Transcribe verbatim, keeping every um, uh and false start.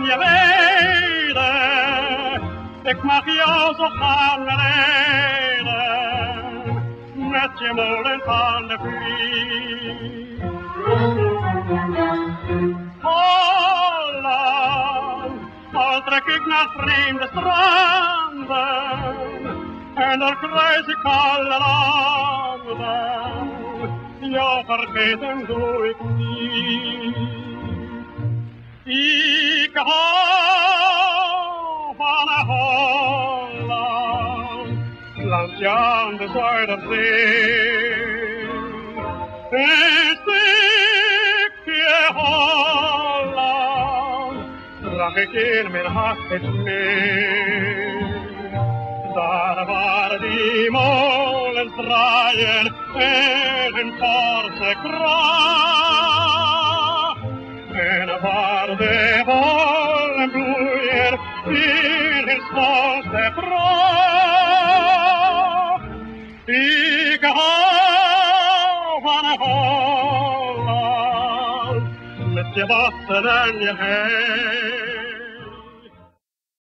je weten, ik mag jou zo gaan leiden, met je molen van de vlieg. Holland, al trek ik naar vreemde stranden, en dan kruis ik alle landen, jou vergeten doe ik niet. Ik hou van Holland, landje aan de Zuiderzee. Een stukje Holland draag ik in mijn hart mee. Daar waar die molens draaien in hun forse kracht, en waar de bollen bloeien in hun volste pracht. Ik hou van Holland, met je wassen en je heen.